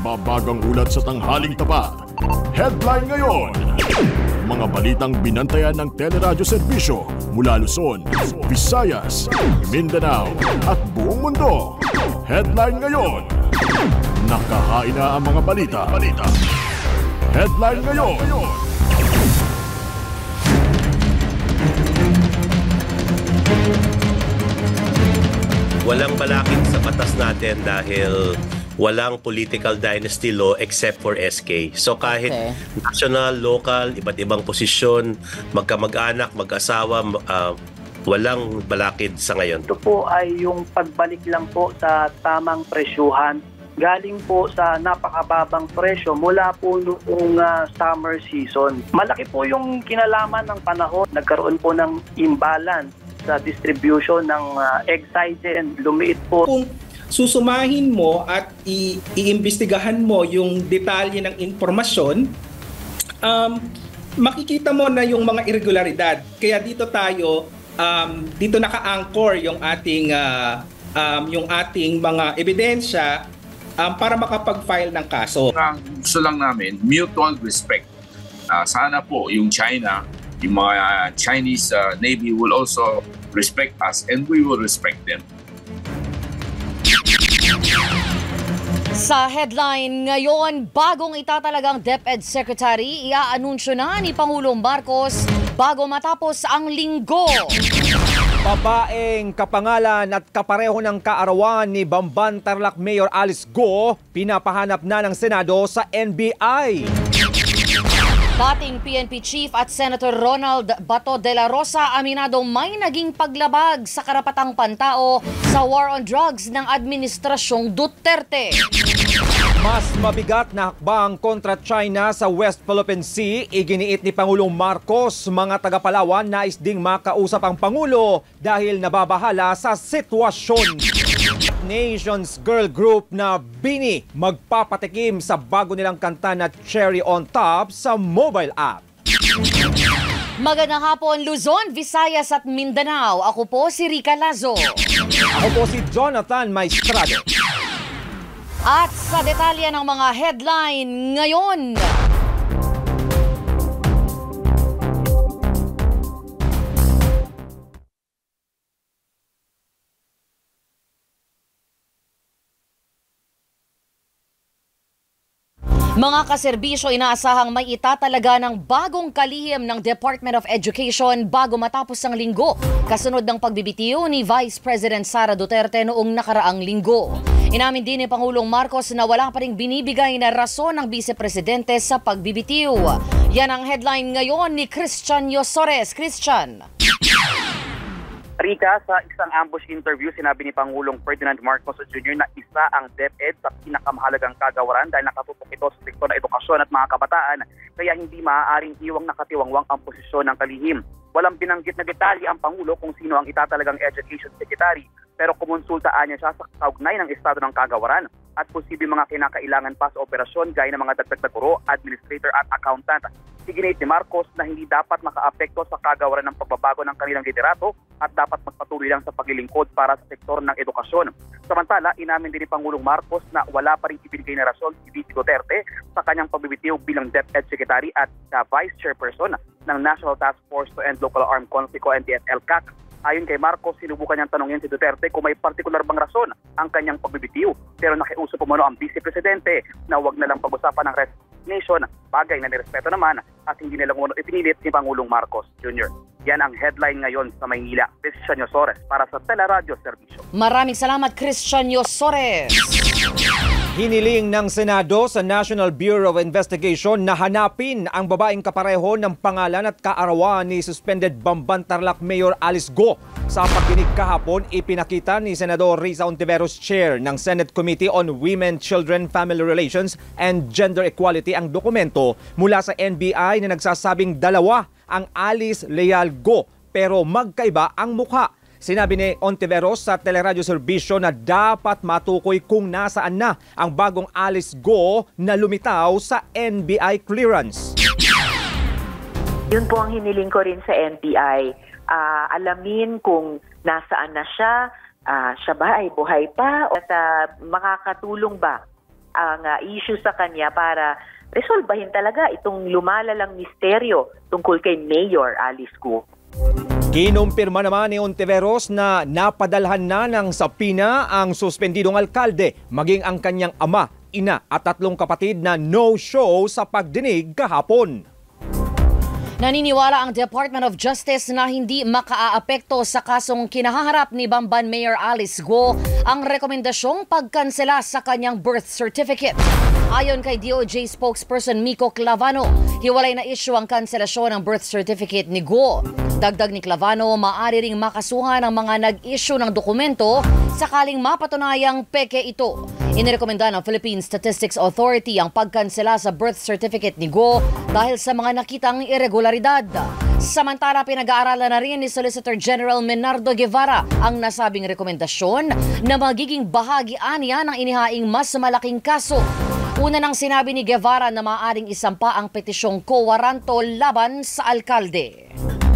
nagbabagang ulat sa tanghaling tapat. Headline ngayon. Mga balitang binantayan ng teleradyo serbisyo mula Luzon, Visayas, Mindanao at buong mundo. Headline ngayon. Nakahain na ang mga balita. Headline ngayon. Walang balakid sa batas natin dahil walang political dynasty law except for SK. So kahit national, local, iba't ibang posisyon, magkamag-anak, mag-asawa, walang balakid sa ngayon. Ito po ay yung pagbalik lang po sa tamang presyuhan. Galing po sa napakababang presyo mula po noong summer season. Malaki po yung kinalaman ng panahon. Nagkaroon po ng imbalance sa distribution ng egg sizes. Lumiit po. Kung susumahin mo at iimbestigahan mo yung detalye ng informasyon, makikita mo na yung mga irregularidad. Kaya dito tayo, dito naka-anchor yung ating mga ebidensya para makapag-file ng kaso. Ang gusto lang namin, mutual respect. Sana po yung China, yung mga Chinese Navy will also respect us and we will respect them. Sa headline ngayon, bagong itatalagang DepEd Secretary, iaanunsyo na ni Pangulong Marcos bago matapos ang linggo. Babaeng kapangalan at kapareho ng kaarawan ni Bamban Tarlac Mayor Alice Go, pinapahanap na ng Senado sa NBI. Dating PNP Chief at Senator Ronald Bato de la Rosa aminado may naging paglabag sa karapatang pantao sa war on drugs ng Administrasyong Duterte. Mas mabigat na hakbang kontra China sa West Philippine Sea, iginiit ni Pangulong Marcos. Mga taga-Palawan nais ding makausap ang Pangulo dahil nababahala sa sitwasyon. Nations girl group na BINI magpapatikim sa bago nilang kanta na Cherry on Top sa mobile app. Magandang hapon Luzon, Visayas at Mindanao. Ako po si Rica Lazo. Ako po si Jonathan Maestrado. At sa detalye ng mga headline ngayon. Mga kaserbisyo, inaasahang may itatalaga ng bagong kalihim ng Department of Education bago matapos ang linggo, kasunod ng pagbibitiw ni Vice President Sara Duterte noong nakaraang linggo. Inamin din ni Pangulong Marcos na wala pa ring binibigay na rason ng Vice Presidente sa pagbibitiw. Yan ang headline ngayon ni Christian Yosores. Christian. Rica, sa isang ambush interview, sinabi ni Pangulong Ferdinand Marcos Jr. na isa ang DepEd sa pinakamahalagang kagawaran dahil nakatutok ito sa sektor ng edukasyon at mga kabataan, kaya hindi maaaring iwang nakatiwangwang ang posisyon ng kalihim. Walang binanggit na detalye ang Pangulo kung sino ang itatalagang Education Secretary, pero kumonsultaan niya siya sa kaugnay ng estado ng kagawaran at posibleng mga kinakailangan pa sa operasyon gaya ng mga dagdag na guro, administrator at accountant. Iginit ni Marcos na hindi dapat makaapekto sa kagawaran ng pagbabago ng kanilang liderato at dapat magpatuloy lang sa paglilingkod para sa sektor ng edukasyon. Samantala, inamin din ni Pangulong Marcos na wala pa rin ibinigay na rason si VP Duterte sa kanyang pagbibitiw bilang DepEd Secretary at Vice Chairperson ng National Task Force to End Local Armed Conflict o NTF-ELCAC. Ayon kay Marcos, sinubukan niyang tanongin si Duterte kung may partikular bang rason ang kanyang pagbibitiw. Pero nakiusap umano ang Vice Presidente na wag na lang pag-usapan ng resignation, bagay na nirespeto naman at hindi nilang umano ipinilit ni Pangulong Marcos Jr. Yan ang headline ngayon sa Maynila. Christian Yosores para sa Teleradyo Serbisyo. Maraming salamat Christian Yosores. Hiniling ng Senado sa National Bureau of Investigation na hanapin ang babaeng kapareho ng pangalan at kaarawan ni suspended Bamban Tarlac Mayor Alice Go. Sa pagdinig kahapon, ipinakita ni Senador Risa Ontiveros, Chair ng Senate Committee on Women, Children, Family Relations and Gender Equality ang dokumento mula sa NBI na nagsasabing dalawa ang Alice Leal Go pero magkaiba ang mukha. Sinabi ni Ontiveros sa Teleradyo Serbisyo na dapat matukoy kung nasaan na ang bagong Alice Go na lumitaw sa NBI clearance. Yun po ang hiniling ko rin sa NBI. Alamin kung nasaan na siya, siya ba ay buhay pa at makakatulong ba ang issue sa kanya para resolbahin talaga itong lumalalang misteryo tungkol kay Mayor Alice Go. Kinumpirma naman ni Ontiveros na napadalhan na ng sapina ang suspendidong alkalde, maging ang kanyang ama, ina at 3 kapatid na no-show sa pagdinig kahapon. Naniniwala ang Department of Justice na hindi makaaapekto sa kasong kinahaharap ni Bamban Mayor Alice Go ang rekomendasyong pagkansela sa kanyang birth certificate. Ayon kay DOJ spokesperson Miko Clavano, hiwalay na issue ang kanselasyon ng birth certificate ni Go. Dagdag ni Clavano, maaari ring makasuhan ang mga nag-issue ng dokumento sakaling mapatunayang peke ito. Inirekomenda ng Philippine Statistics Authority ang pagkansela sa birth certificate ni Go dahil sa mga nakitang irregularidad. Samantala, pinag-aaralan na rin ni Solicitor General Menardo Guevara ang nasabing rekomendasyon na magiging bahagi aniya ng inihaing mas malaking kaso. Una nang sinabi ni Guevara na maaaring isampa ang petisyong co-waranto laban sa alkalde.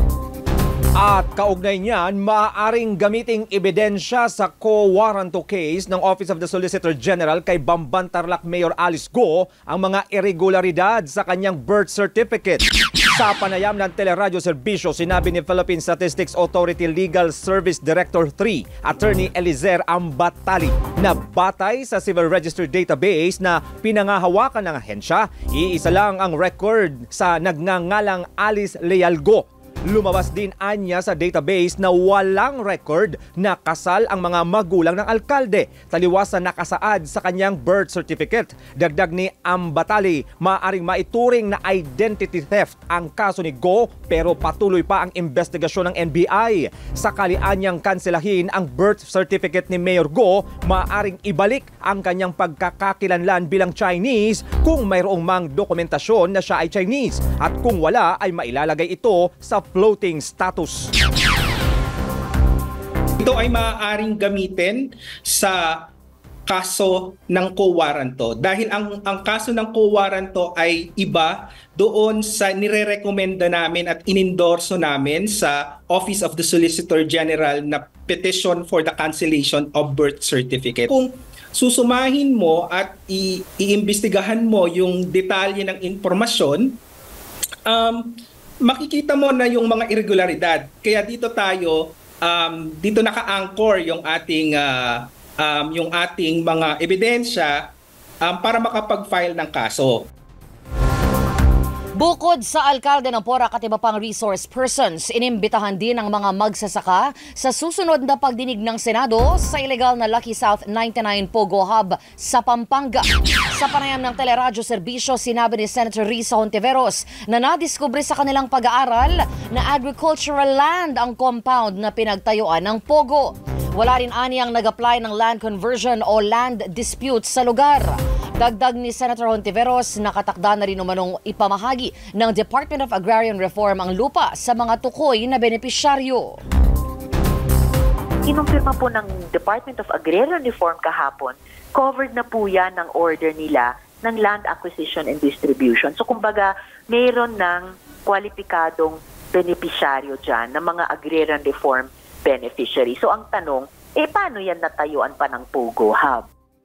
At kaugnay niyan, maaaring gamiting ebidensya sa co-waranto case ng Office of the Solicitor General kay Bamban Tarlac Mayor Alice Go ang mga irregularidad sa kanyang birth certificate. Sa panayam ng Teleradyo Serbisyo, sinabi ni Philippine Statistics Authority Legal Service Director 3, Attorney Elizer Ambatali, na batay sa Civil Register Database na pinangahawakan ng ahensya, iisa lang ang record sa nagngangalang Alice Leal Go. Lumabas din anya sa database na walang record na kasal ang mga magulang ng alkalde, taliwas na nakasaad sa kanyang birth certificate. Dagdag ni Ambatali, maaaring maituring na identity theft ang kaso ni Go pero patuloy pa ang investigasyon ng NBI. Sakali anyang kanselahin ang birth certificate ni Mayor Go, maaaring ibalik ang kanyang pagkakakilanlan bilang Chinese kung mayroong mang dokumentasyon na siya ay Chinese at kung wala ay mailalagay ito sa floating status. Ito ay maaaring gamitin sa kaso ng co-waranto dahil ang kaso ng co-waranto ay iba doon sa nire-recommenda namin at inendorso namin sa Office of the Solicitor General na petition for the cancellation of birth certificate. Kung susumahin mo at iimbestigahan mo yung detalye ng informasyon, makikita mo na yung mga irregularidad. Kaya dito tayo, dito naka-anchor yung ating mga ebidensya para makapag-file ng kaso. Bukod sa alkalde ng Porac at iba pang resource persons, inimbitahan din ang mga magsasaka sa susunod na pagdinig ng Senado sa ilegal na Lucky South 99 Pogo Hub sa Pampanga. Sa panayam ng Teleradyo Serbisyo, sinabi ni Senator Risa Hontiveros na nadiskubre sa kanilang pag-aaral na agricultural land ang compound na pinagtayuan ng Pogo. Wala rin aniyang nag-apply ng land conversion o land dispute sa lugar. Dagdag ni Senator Hontiveros, nakatakda na rin umanong ipamahagi ng Department of Agrarian Reform ang lupa sa mga tukoy na benepisyaryo. Kinumpirma po ng Department of Agrarian Reform kahapon, covered na po yan ng order nila ng land acquisition and distribution. So kumbaga, mayroon ng kwalipikadong benepisyaryo dyan ng mga agrarian reform beneficiary. So ang tanong, paano yan natayuan pa ng Pogo Hub?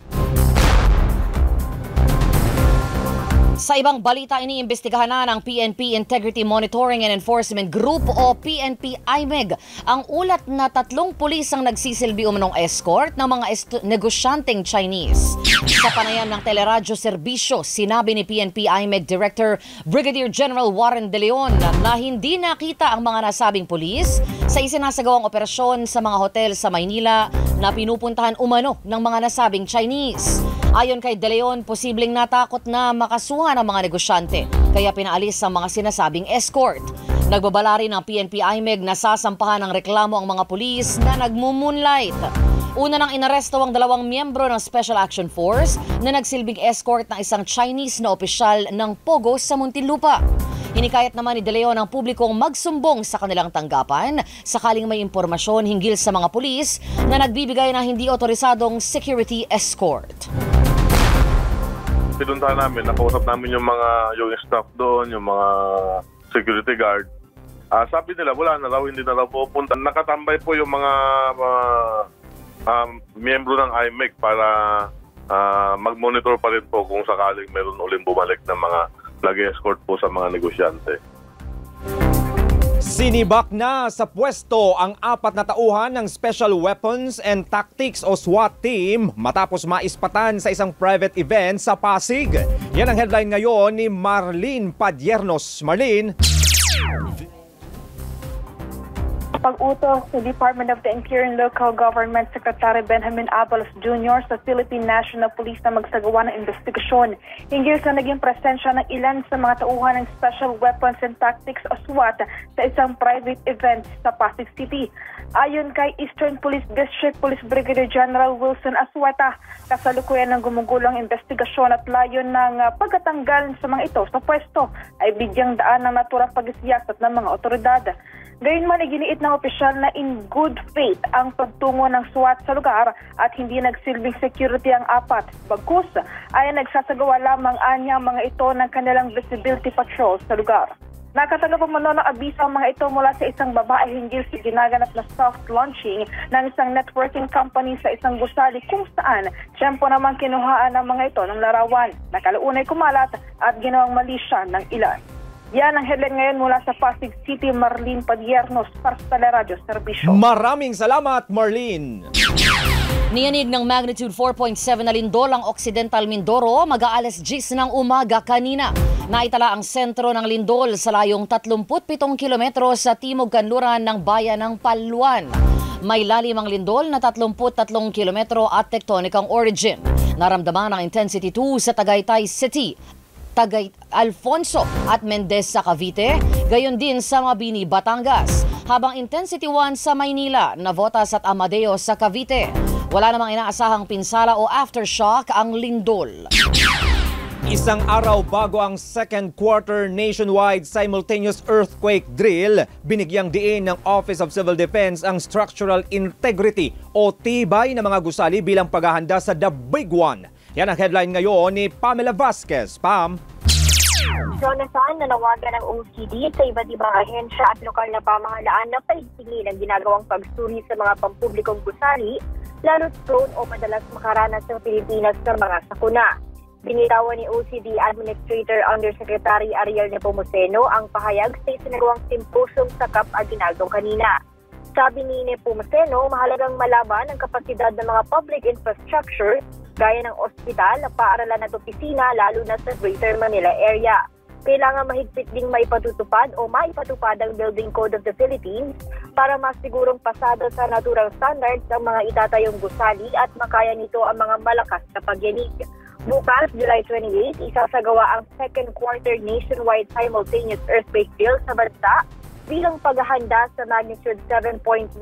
Sa ibang balita, iniimbestigahan na ng PNP Integrity Monitoring and Enforcement Group o PNP-IMEG ang ulat na 3 pulis ang nagsisilbi umanong escort ng mga negosyanteng Chinese. Sa panayam ng Teleradyo Serbisyo, sinabi ni PNP-IMEG Director Brigadier General Warren De Leon na hindi nakita ang mga nasabing pulis sa isinasagawang operasyon sa mga hotel sa Maynila na pinupuntahan umano ng mga nasabing Chinese. Ayon kay De Leon, posibleng natakot na makasuhan ang mga negosyante, kaya pinaalis ang mga sinasabing escort. Nagbabala rin ang PNP-IMEG na sasampahan ng reklamo ang mga pulis na nagmumoonlight. Una nang inaresto ang 2 miyembro ng Special Action Force na nagsilbing escort ng isang Chinese na opisyal ng Pogo sa Muntinlupa. Hinikayat naman ni De Leon ang publikong magsumbong sa kanilang tanggapan sakaling may impormasyon hinggil sa mga pulis na nagbibigay ng hindi otorisadong security escort. Pinuntahan namin, nakausap namin yung staff doon, yung mga security guard. Sabi nila, wala na raw, hindi na raw pupunta. Nakatambay po yung mga miyembro ng IMEG para mag-monitor pa rin po kung sakaling meron uling bumalik ng mga nag-escort po sa mga negosyante. Sinibak na sa pwesto ang 4 na tauhan ng Special Weapons and Tactics o SWAT team matapos maispatan sa isang private event sa Pasig. Yan ang headline ngayon ni Marlene Padiernos. Marlene. Pag-utos sa Department of the Interior and Local Government Secretary Benjamin Abalos Jr. sa Philippine National Police na magsagawa ng investigasyon hinggil sa naging presensya ng ilan sa mga tauhan ng Special Weapons and Tactics o SWAT sa isang private event sa Pasig City. Ayon kay Eastern Police District Police Brigadier General Wilson Aswata, kasalukuyan ng gumugulang investigasyon at layon ng pagkatanggal sa mga ito sa pwesto ay bigyang daan ng naturang pag-isiyasat ng mga otoridad. Gayunman ay giniit ng opisyal na in good faith ang pagtungo ng SWAT sa lugar at hindi nagsilbing security ang 4. Bagkus ay nagsasagawa lamang anya mga ito ng kanilang visibility patrol sa lugar. Nakatagap umano ng abiso ang mga ito mula sa isang babae hinggil sa ginaganap na soft launching ng isang networking company sa isang gusali kung saan tiyempo naman kinuhaan ng mga ito ng larawan. Nakalaunay kumalat at ginawang mali siya ng ilan. Yan ang headline ngayon mula sa Pasig City, Marlene Padiernos para sa Teleradyo Serbisyo. Maraming salamat, Marlene. Niyanig ng magnitude 4.7 na lindol ang Occidental Mindoro mag-aalas 10 ng umaga kanina. Naitala ang sentro ng lindol sa layong 37 kilometro sa timog kanluran ng bayan ng Paluan. May lalim ang lindol na 33 kilometro at tectonic ang origin. Naramdaman ang intensity 2 sa Tagaytay City, Alfonso at Mendez sa Cavite, gayon din sa Mabini, Batangas, habang intensity 1 sa Maynila, Navotas at Amadeo sa Cavite. Wala namang inaasahang pinsala o aftershock ang lindol. Isang araw bago ang second quarter nationwide simultaneous earthquake drill, binigyang diin ng Office of Civil Defense ang structural integrity o tibay ng mga gusali bilang paghahanda sa The Big One. Yan ang headline ngayon ni Pamela Vasquez. Pam. Jonathan, nanawagan ng OCD sa iba't ibang ahensya at lokal na pamahalaan na paigtingin ang ginagawang pagsuri sa mga pampublikong gusali, lalo't prone o madalas makaranas ng Pilipinas ng mga sakuna. Binitawan ni OCD Administrator Undersecretary Ariel Nepomuceno ang pahayag sa isinagawang symposium sa Cap Aguinaldo kanina. Sabi ni Nepomuceno, mahalagang malaman ang kapasidad ng mga public infrastructure gaya ng ospital, paaralan at opisina lalo na sa Greater Manila area. Kailangan mahigpit ding maipatutupad o maipatupad ang Building Code of the Philippines para masigurong pasado sa natural standards ang mga itatayong gusali at makaya nito ang mga malakas na pagyanig. Bukas, July 28, isasagawa ang second quarter nationwide simultaneous earthquake drill sa bansa bilang paghahanda sa magnitude 7.2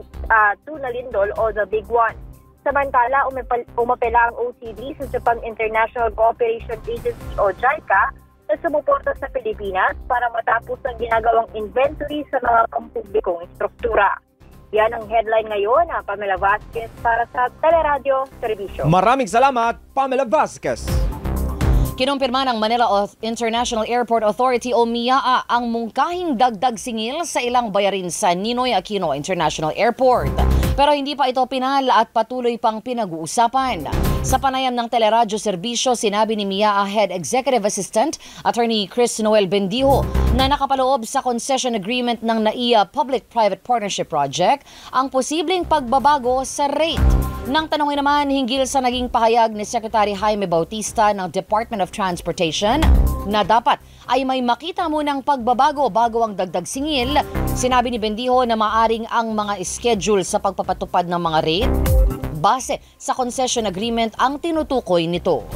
na lindol o The Big One. Samantala, umapela ang OCD sa Japan International Cooperation Agency o JICA na sumuporta sa Pilipinas para matapos ang ginagawang inventory sa mga pampublikong struktura. Yan ang headline ngayon, Pamela Vasquez para sa Teleradyo Serbisyo. Maraming salamat, Pamela Vasquez. Kinumpirma ng Manila International Airport Authority o MIAA ang mungkahing dagdag singil sa ilang bayarin sa Ninoy Aquino International Airport. Pero hindi pa ito pinal at patuloy pang pinag-uusapan. Sa panayam ng Teleradyo Serbisyo, sinabi ni MIAA Head Executive Assistant Attorney Chris Noel Bendijo na nakapaloob sa concession agreement ng NAIA Public-Private Partnership Project ang posibleng pagbabago sa rate. Nang tanongin naman hinggil sa naging pahayag ni Secretary Jaime Bautista ng Department of Transportation na dapat ay may makita munang pagbabago bago ang dagdag singil, sinabi ni Bendijo na maaring ang mga schedule sa pagpapatupad ng mga rate base sa concession agreement ang tinutukoy nito.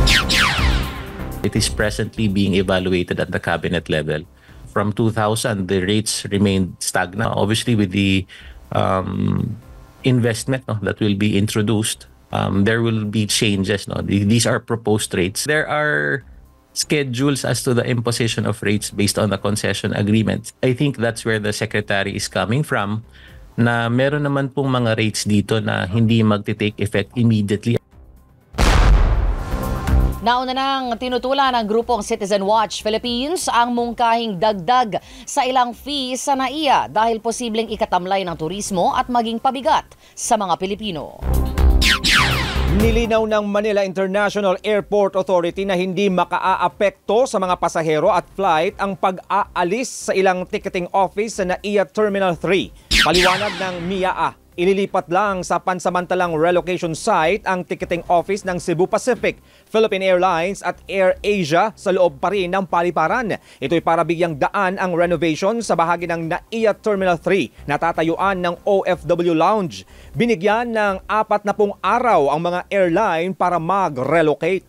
It is presently being evaluated at the cabinet level. From 2000, the rates remained stagnant. Obviously, with the investment that will be introduced, there will be changes. These are proposed rates. There are schedules as to the imposition of rates based on the concession agreement. I think that's where the Secretary is coming from, na meron naman pong mga rates dito na hindi magti-take effect immediately. Nauna nang tinutulan ng grupong Citizen Watch Philippines ang mungkahing dagdag sa ilang fee sa NAIA dahil posibleng ikatamlay ng turismo at maging pabigat sa mga Pilipino. Nilinaw ng Manila International Airport Authority na hindi makaaapekto sa mga pasahero at flight ang pag-aalis sa ilang ticketing office sa NAIA Terminal 3. Paliwanag ng MIAA, ililipat lang sa pansamantalang relocation site ang ticketing office ng Cebu Pacific, Philippine Airlines at Air Asia sa loob pa rin ng paliparan. Ito'y para bigyang daan ang renovation sa bahagi ng NAIA Terminal 3 na tatayuan ng OFW Lounge. Binigyan ng 40 araw ang mga airline para mag-relocate.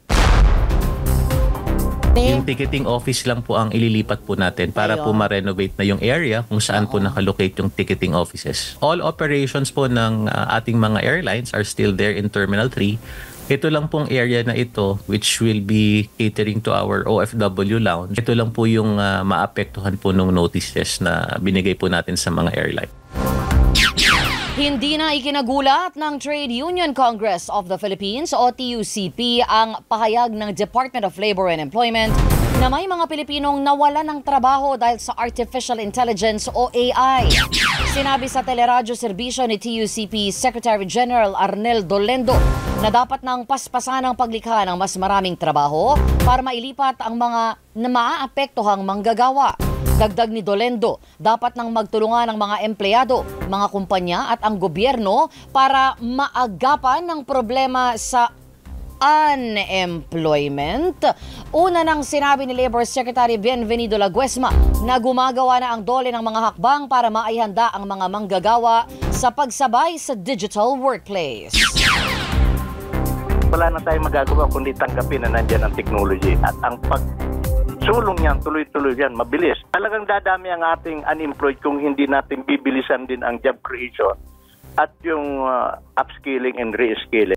Yung ticketing office lang po ang ililipat po natin para po ma-renovate na yung area kung saan po nakalocate yung ticketing offices. All operations po ng ating mga airlines are still there in Terminal 3. Ito lang pong area na ito which will be catering to our OFW lounge. Ito lang po yung maapektuhan po ng notices na binigay po natin sa mga airline. Hindi na ikinagulat ng Trade Union Congress of the Philippines o TUCP ang pahayag ng Department of Labor and Employment na may mga Pilipinong nawalan ng trabaho dahil sa Artificial Intelligence o AI. Sinabi sa teleradyo serbisyo ni TUCP Secretary General Arnel Dolendo na dapat nang paspasan ang paglikha ng mas maraming trabaho para mailipat ang mga maaapektuhang manggagawa. Dagdag ni Dolendo, dapat nang magtulungan ang mga empleyado, mga kumpanya at ang gobyerno para maagapan ng problema sa unemployment. Una nang sinabi ni Labor Secretary Bienvenido Laguesma na gumagawa na ang DOLE ng mga hakbang para maihanda ang mga manggagawa sa pagsabay sa digital workplace. Wala na tayong magagawa kundi tanggapin na nandyan ang technology at ang sulong yan, tuloy-tuloy yan, mabilis. Talagang dadami ang ating unemployed kung hindi natin bibilisan din ang job creation at yung upskilling and reskilling.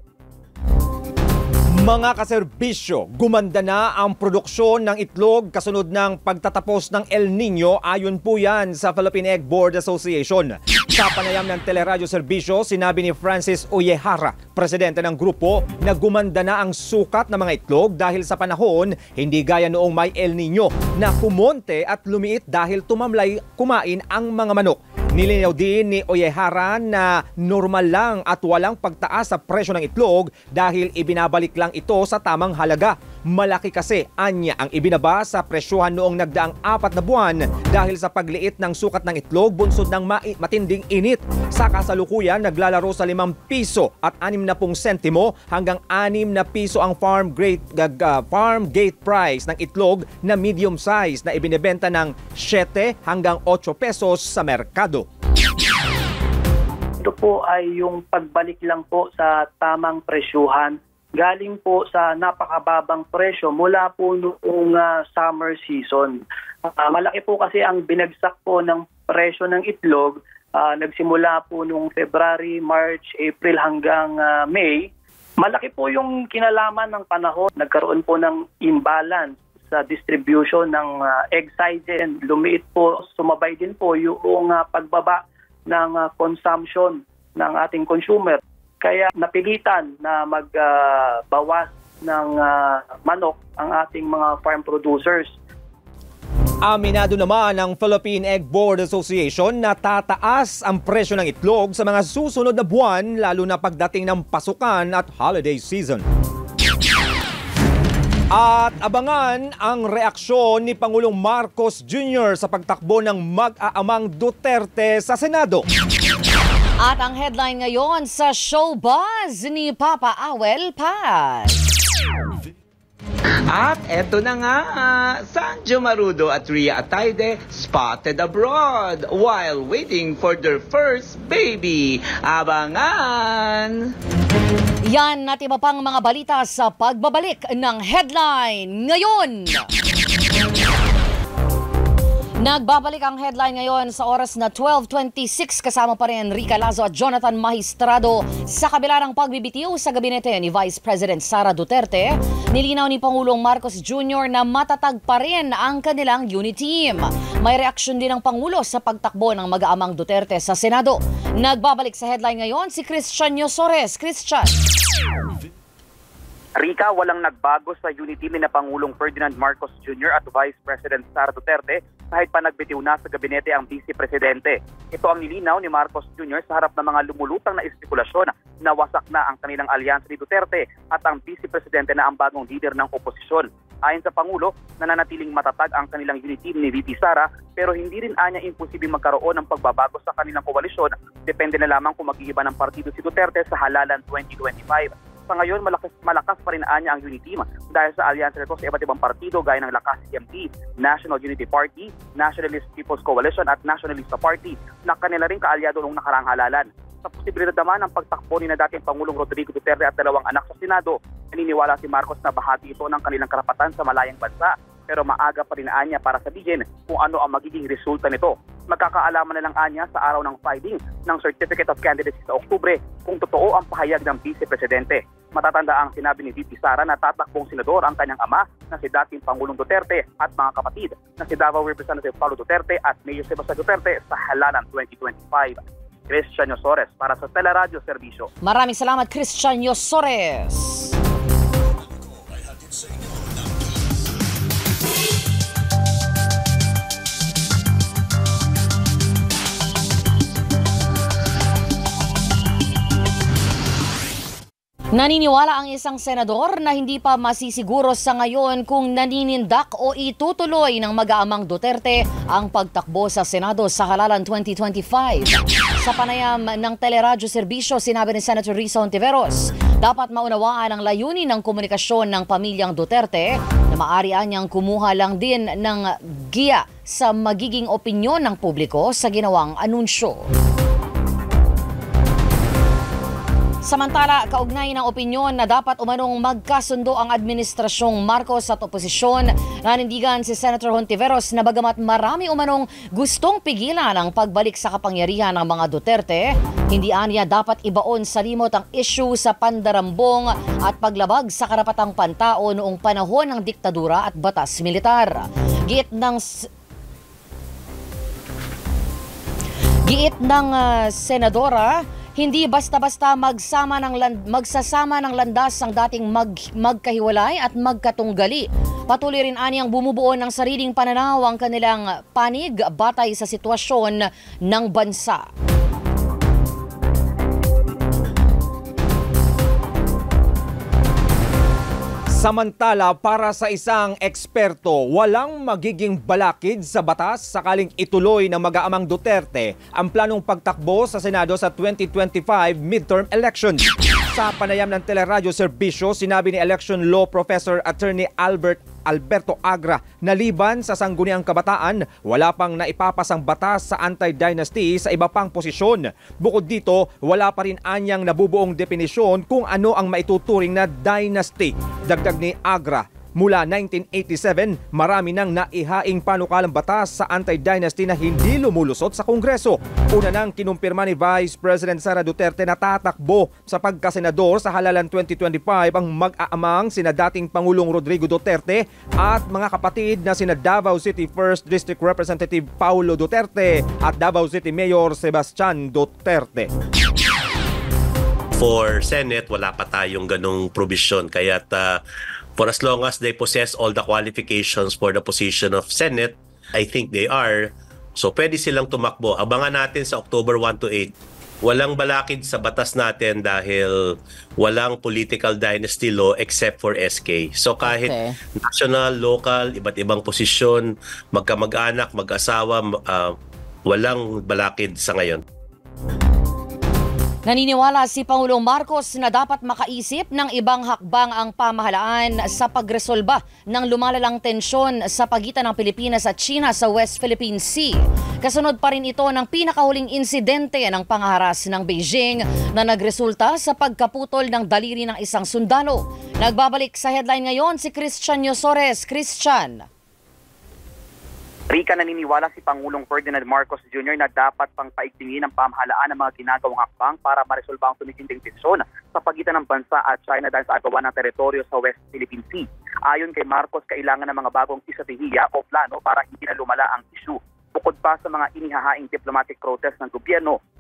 Mga kaserbisyo, gumanda na ang produksyon ng itlog kasunod ng pagtatapos ng El Nino ayon po yan sa Philippine Egg Board Association. Sa panayam ng teleradyo serbisyo, sinabi ni Francis Uyehara, presidente ng grupo, na gumanda na ang sukat ng mga itlog dahil sa panahon hindi gaya noong may El Nino na kumonte at lumiit dahil tumamlay kumain ang mga manok. Nilinaw din ni Uyehara na normal lang at walang pagtaas sa presyo ng itlog dahil ibinabalik lang ito sa tamang halaga. Malaki kasi, anya, ang ibinaba sa presyohan noong nagdaang 4 na buwan dahil sa pagliit ng sukat ng itlog bunsod ng matinding init. Sa kasalukuyan, naglalaro sa 5 piso at 60 sentimo hanggang 6 na piso ang farm gate price ng itlog na medium size na ibinebenta ng 7 hanggang 8 pesos sa merkado. Ito po ay yung pagbalik lang po sa tamang presyuhan. Galing po sa napakababang presyo mula po noong summer season. Malaki po kasi ang binagsak po ng presyo ng itlog. Nagsimula po noong February, March, April hanggang May. Malaki po yung kinalaman ng panahon. Nagkaroon po ng imbalance sa distribution ng egg sizes. Lumiit po, sumabay din po yung pagbaba ng consumption ng ating consumer. Kaya napilitan na magbawas ng manok ang ating mga farm producers. Aminado naman ng Philippine Egg Board Association na tataas ang presyo ng itlog sa mga susunod na buwan lalo na pagdating ng pasukan at holiday season. At abangan ang reaksyon ni Pangulong Marcos Jr. sa pagtakbo ng mag-aamang Duterte sa Senado. At ang headline ngayon sa Showbuzz ni Papa Awel Paz. At eto na nga, Sanjo Marudo at Rhea Ataide spotted abroad while waiting for their first baby. Abangan! Yan at iba pang mga balita sa pagbabalik ng headline ngayon. Nagbabalik ang headline ngayon sa oras na 12:26 kasama pa rin Rica Lazo at Jonathan Magistrado. Sa kabila ng pagbibitiw sa gabinete ni Vice President Sara Duterte, nilinaw ni Pangulong Marcos Jr. na matatag pa rin ang kanilang unit team. May reaksyon din ng Pangulo sa pagtakbo ng mag-aamang Duterte sa Senado. Nagbabalik sa headline ngayon si Christian Yosores. Christian. Rika, walang nagbago sa unity ni na Pangulong Ferdinand Marcos Jr. at Vice President Sara Duterte kahit pa nagbitiw na sa gabinete ang Vice Presidente. Ito ang nilinaw ni Marcos Jr. sa harap ng mga lumulutang na espekulasyon na wasak na ang kanilang alyansa ni Duterte at ang Vice Presidente na ang bagong leader ng oposisyon. Ayon sa Pangulo, nananatiling matatag ang kanilang unity ni VP Sara pero hindi rin anya imposibleng magkaroon ng pagbabago sa kanilang koalisyon. Depende na lamang kung mag-iiba ng partido si Duterte sa halalan 2025. Sa ngayon, malakas pa rin anya ang unity dahil sa alyansa nito sa iba't ibang partido gaya ng Lakas CMT, National Unity Party, Nationalist People's Coalition at Nationalista Party na kanila rin kaalyado noong nakaraang halalan. Sa posibilidad naman ng pagtakbo ni na dating Pangulong Rodrigo Duterte at dalawang anak sa Senado, naniniwala si Marcos na bahagi ito ng kanilang karapatan sa malayang bansa pero maaga pa rin anya para sabihin kung ano ang magiging resulta nito. Magkakaalaman na lang anya sa araw ng filing ng Certificate of Candidacy sa Oktubre kung totoo ang pahayag ng Vice Presidente. Matatanda ang sinabi ni VP Sara na tatakbong senador ang kanyang ama na si dating Pangulong Duterte at mga kapatid na si Davao Representative Paulo Duterte at Mayor Sebastian Duterte sa halalan 2025. Christian Yosores para sa Teleradio Serbisyo. Maraming salamat, Christian Yosores. Naniniwala ang isang senador na hindi pa masisiguro sa ngayon kung naninindak o itutuloy ng mag-aamang Duterte ang pagtakbo sa Senado sa halalan 2025. Sa panayam ng Teleradyo Serbisyo, sinabi ni Senator Risa Hontiveros, dapat maunawaan ang layunin ng komunikasyon ng pamilyang Duterte na maaari niyang kumuha lang din ng giya sa magiging opinyon ng publiko sa ginawang anunsyo. Samantala, kaugnay ng opinyon na dapat umanong magkasundo ang administrasyong Marcos at oposisyon, nanindigan si Senator Hontiveros na bagamat marami umanong gustong pigilan ang pagbalik sa kapangyarihan ng mga Duterte, hindi aniya dapat ibaon sa limot ang issue sa pandarambong at paglabag sa karapatang pantao noong panahon ng diktadura at batas militar. Giit ng senadora, hindi basta-basta magsasama ng landas ang dating magkahiwalay at magkatunggali. Patuloy rin aniyang bumubuo ng sariling pananaw ang kanilang panig batay sa sitwasyon ng bansa. Samantala, para sa isang eksperto, walang magiging balakid sa batas sakaling ituloy ng mag-aamang Duterte ang planong pagtakbo sa Senado sa 2025 midterm elections. Sa panayam ng Teleradyo Serbisyo, sinabi ni Election Law Professor Attorney Alberto Agra na liban sa sangguniang kabataan, wala pang naipapasang batas sa anti-dynasty sa iba pang posisyon. Bukod dito, wala pa rin anyang nabubuong definisyon kung ano ang maituturing na dynasty. Dagdag ni Agra, mula 1987, marami nang naihaing panukalang batas sa anti-dynasty na hindi lumulusot sa Kongreso. Una nang kinumpirma ni Vice President Sara Duterte na tatakbo sa pagkasenador sa halalan 2025 ang mag-aamang sina dating Pangulong Rodrigo Duterte at mga kapatid na sina Davao City 1st District Representative Paulo Duterte at Davao City Mayor Sebastian Duterte. For Senate, wala pa tayong ganong provision. Kaya't for as long as they possess all the qualifications for the position of Senate, I think they are. So pwede silang tumakbo. Abangan natin sa October 1 to 8. Walang balakid sa batas natin dahil walang political dynasty law except for SK. So kahit national, local, iba't ibang posisyon, magkamag-anak, mag-asawa, walang balakid sa ngayon. Naniniwala si Pangulong Marcos na dapat makaisip ng ibang hakbang ang pamahalaan sa pagresolba ng lumalalang tensyon sa pagitan ng Pilipinas at China sa West Philippine Sea. Kasunod pa rin ito ng pinakahuling insidente ng pangaharas ng Beijing na nagresulta sa pagkaputol ng daliri ng isang sundalo. Nagbabalik sa headline ngayon si Christian Yosores. Christian. Rika, naniniwala si Pangulong Ferdinand Marcos Jr. na dapat pang paigtingin ng pamahalaan ng mga ginagawang hakbang para maresolba ang tumitinding tensyon sa pagitan ng bansa at China dahil sa agawan ng teritoryo sa West Philippine Sea. Ayon kay Marcos, kailangan ng mga bagong estratehiya o plano para hindi na lumala ang issue. Bukod pa sa mga inihahaing diplomatic protest ng gobyerno,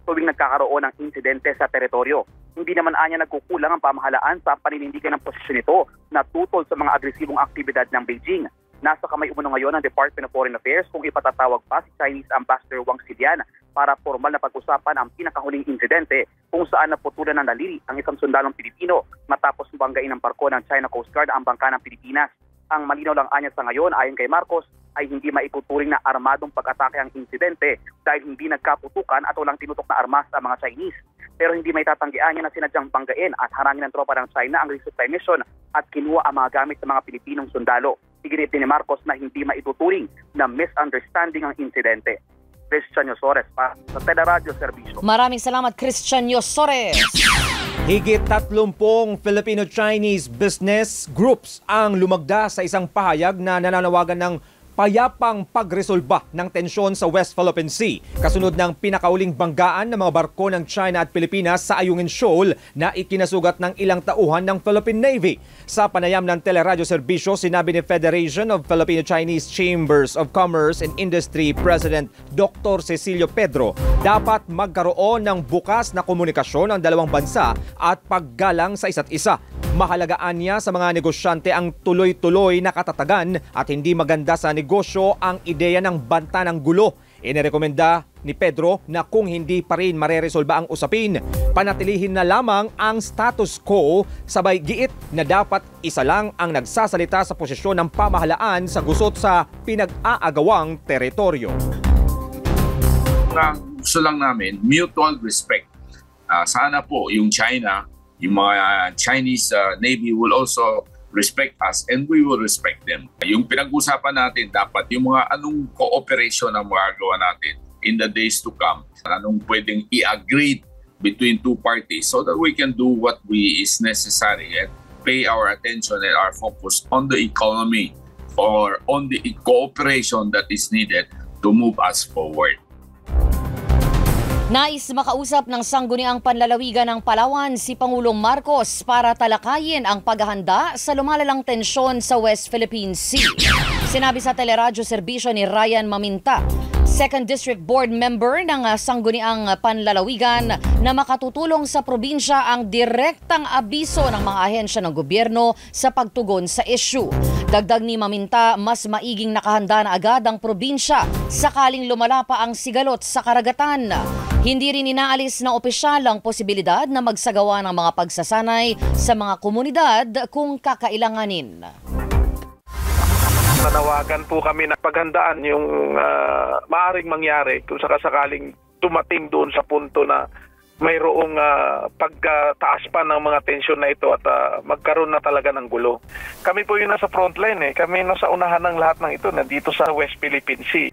tuwing nagkakaroon ng insidente sa teritoryo. Hindi naman anya nagkukulang ang pamahalaan sa paninindigan ng posisyon nito na tutol sa mga agresibong aktibidad ng Beijing. Nasa kamay umuno ngayon ng Department of Foreign Affairs kung ipatatawag pa si Chinese Ambassador Wang Xilian para formal na pag-usapan ang pinakahuling insidente kung saan naputulan ng daliri ang isang sundalong Pilipino matapos banggain ng barko ng China Coast Guard ang bangka ng Pilipinas. Ang malinaw lang anya sa ngayon ayon kay Marcos ay hindi maituturing na armadong pag-atake ang insidente dahil hindi nagkaputukan at walang tinutok na armas ang mga Chinese. Pero hindi may tatanggian niya na sinadyang banggain at harangin ng tropa ng China ang resupply mission at kinuha ang mga gamit sa mga Pilipinong sundalo. Iginit ni Marcos na hindi maituturing na misunderstanding ang insidente. Christian Yosores para sa Teleradyo Serbisyo. Maraming salamat, Christian Yosores. Higit 30 Filipino-Chinese business groups ang lumagda sa isang pahayag na nananawagan ng payapang pagresolba ng tensyon sa West Philippine Sea kasunod ng pinakauling banggaan ng mga barko ng China at Pilipinas sa Ayungin Shoal na ikinasugat ng ilang tauhan ng Philippine Navy. Sa panayam ng Teleradyo Serbisyo, sinabi ni Federation of Filipino-Chinese Chambers of Commerce and Industry President Dr. Cecilio Pedro, dapat magkaroon ng bukas na komunikasyon ang dalawang bansa at paggalang sa isa't isa. Mahalagaan niya sa mga negosyante ang tuloy-tuloy na katatagan at hindi maganda sa negosyo ang ideya ng banta ng gulo. Inirekomenda ni Pedro na kung hindi pa rin mareresolba ang usapin, panatilihin na lamang ang status quo, sabay giit na dapat isa lang ang nagsasalita sa posisyon ng pamahalaan sa gusot sa pinag-aagawang teritoryo. Ang gusto lang namin, mutual respect. Sana po yung China, yung mga Chinese Navy will also respect us and we will respect them. Yung pinag-usapan natin, dapat yung mga anong cooperation ang magagawa natin in the days to come. Anong pwedeng i-agree between two parties so that we can do what is necessary and pay our attention and our focus on the economy or on the cooperation that is needed to move us forward. Nais makausap ng sangguniang panlalawigan ng Palawan si Pangulong Marcos para talakayin ang paghahanda sa lumalalang tensyon sa West Philippine Sea. Sinabi sa Teleradyo Serbisyo ni Ryan Maminta, 2nd District Board member ng sangguniang panlalawigan, na makatutulong sa probinsya ang direktang abiso ng mga ahensya ng gobyerno sa pagtugon sa issue. Dagdag ni Maminta, mas maiging nakahanda na agad ang probinsya sakaling lumala pa ang sigalot sa karagatan. Hindi rin inaalis ng opisyal ang posibilidad na magsagawa ng mga pagsasanay sa mga komunidad kung kakailanganin. Nanawagan po kami na paghandaan yung maaaring mangyari kung sakasakaling tumating doon sa punto na mayroong pagtaas pa ng mga tensyon na ito at magkaroon na talaga ng gulo. Kami po yung nasa frontline kami nasa unahan ng lahat ng ito nandito sa West Philippine Sea.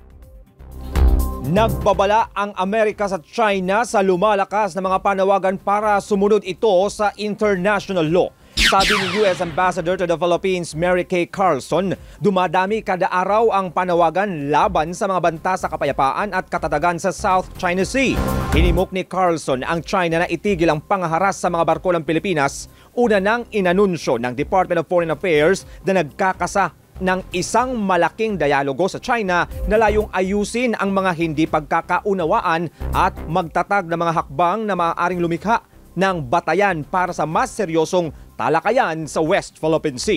Nagbabala ang Amerika sa China sa lumalakas na mga panawagan para sumunod ito sa international law. Sabi ni U.S. Ambassador to the Philippines, Mary Kay Carlson, dumadami kada araw ang panawagan laban sa mga banta sa kapayapaan at katatagan sa South China Sea. Hinimok ni Carlson ang China na itigil ang pangaharas sa mga barko ng Pilipinas, una nang inanunsyo ng Department of Foreign Affairs na nagkakasa ng isang malaking dialogo sa China na layong ayusin ang mga hindi pagkakaunawaan at magtatag ng mga hakbang na maaaring lumikha ng batayan para sa mas seryosong talakayan sa West Philippine Sea.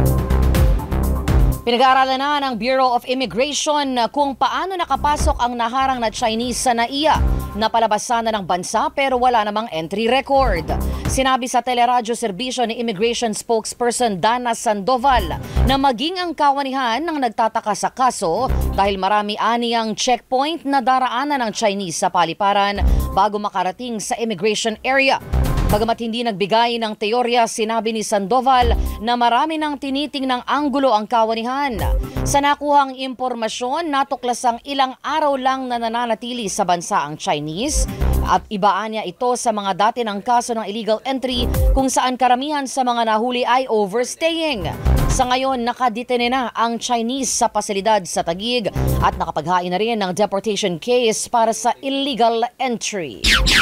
Pinag-aaralan na ng Bureau of Immigration kung paano nakapasok ang naharang na Chinese sa NAIA. Napalabasan na ng bansa pero wala namang entry record. Sinabi sa Teleradyo Serbisyo ni Immigration Spokesperson Dana Sandoval na maging ang kawanihan ng nagtataka sa kaso dahil marami aniyang checkpoint na daraanan ng Chinese sa paliparan bago makarating sa immigration area. Bagamat hindi nagbigay ng teorya, sinabi ni Sandoval na marami nang tinitingnang anggulo ang kawanihan. Sa nakuhang impormasyon, natuklasang ilang araw lang na nananatili sa bansa ang Chinese at ibaan niya ito sa mga dati ng kaso ng illegal entry kung saan karamihan sa mga nahuli ay overstaying. Sa ngayon, nakadetene na ang Chinese sa pasilidad sa Taguig at nakapaghain na rin ng deportation case para sa illegal entry.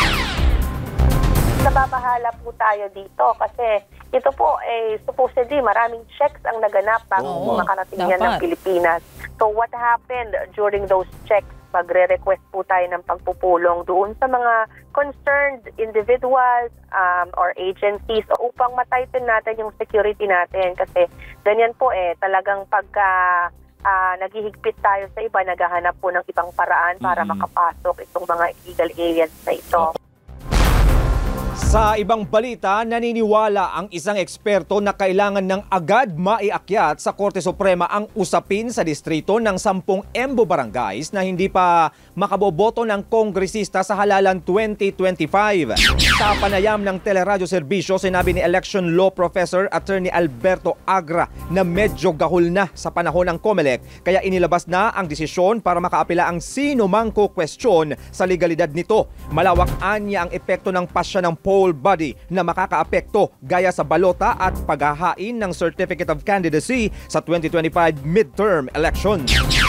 Nababahala po tayo dito kasi ito po supposedly maraming checks ang naganap bago makarating yan ng Pilipinas. So what happened during those checks magre-request po tayo ng pagpupulong doon sa mga concerned individuals or agencies upang matighten natin yung security natin. Kasi ganyan po talagang pagka naghihigpit tayo sa iba, naghahanap po ng ibang paraan para makapasok itong mga illegal aliens na ito. Sa ibang balita, naniniwala ang isang eksperto na kailangan ng agad maiakyat sa Korte Suprema ang usapin sa distrito ng 10 Embo barangays na hindi pa makaboboto ng kongresista sa halalan 2025. Sa panayam ng Teleradyo Serbisyo, sinabi ni Election Law Professor Attorney Alberto Agra na medyo gahol na sa panahon ng COMELEC kaya inilabas na ang desisyon para makaapila ang sino mang ko-question sa legalidad nito. Malawak anya ang epekto ng pasya ng poll body na makakaapekto gaya sa balota at paghahain ng Certificate of Candidacy sa 2025 midterm elections.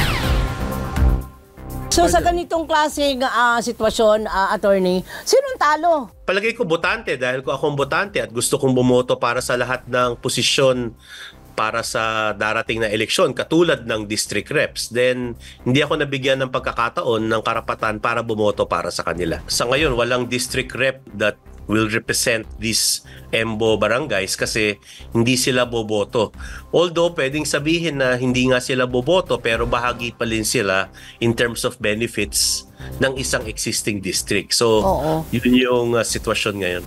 So sa ganitong klaseng sitwasyon, attorney, sinong talo? Palagay ko botante dahil kung akong botante at gusto kong bumoto para sa lahat ng posisyon para sa darating na eleksyon katulad ng district reps, then hindi ako nabigyan ng pagkakataon ng karapatan para bumoto para sa kanila. Sa ngayon, walang district rep that will represent these Embo barangays kasi hindi sila boboto. Although pwedeng sabihin na hindi nga sila boboto pero bahagi pa rin sila in terms of benefits ng isang existing district. So, yun yung sitwasyon ngayon.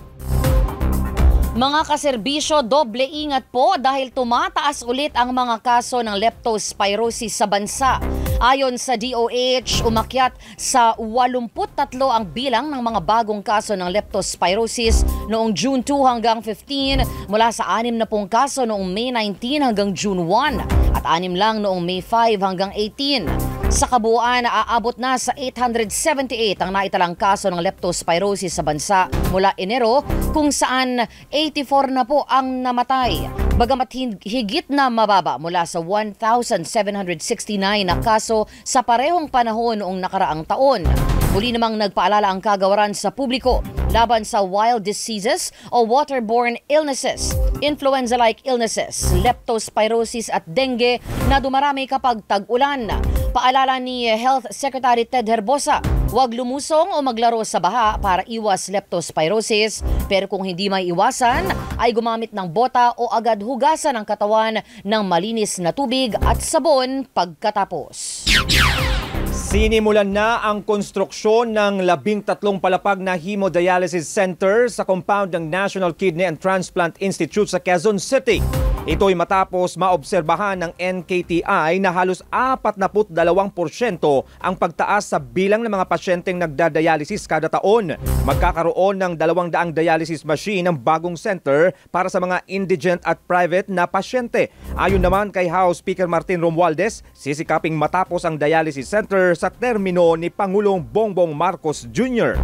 Mga kaserbisyo, doble ingat po dahil tumataas ulit ang mga kaso ng leptospirosis sa bansa. Ayon sa DOH, umakyat sa 83 ang bilang ng mga bagong kaso ng leptospirosis noong June 2 hanggang 15 mula sa 60 kaso noong May 19 hanggang June 1 at 6 lang noong May 5 hanggang 18. Sa kabuuan, aabot na sa 878 ang naitalang kaso ng leptospirosis sa bansa mula Enero kung saan 84 na po ang namatay. Bagamat higit na mababa mula sa 1,769 na kaso sa parehong panahon noong nakaraang taon. Muli namang nagpaalala ang kagawaran sa publiko laban sa wild diseases o waterborne illnesses, influenza-like illnesses, leptospirosis at dengue na dumarami kapag tag-ulan. Paalala ni Health Secretary Ted Herbosa, huwag lumusong o maglaro sa baha para iwas leptospirosis. Pero kung hindi may iwasan, ay gumamit ng bota o agad hugasan ang katawan ng malinis na tubig at sabon pagkatapos. Sinimulan na ang konstruksyon ng 13 palapag na hemodialysis center sa compound ng National Kidney and Transplant Institute sa Quezon City. Ito'y matapos maobserbahan ng NKTI na halos 42% ang pagtaas sa bilang ng mga pasyenteng nagdadialysis kada taon. Magkakaroon ng 200 dialysis machine ng bagong center para sa mga indigent at private na pasyente. Ayon naman kay House Speaker Martin Romualdez, sisikaping matapos ang dialysis center sa termino ni Pangulong Bongbong Marcos Jr.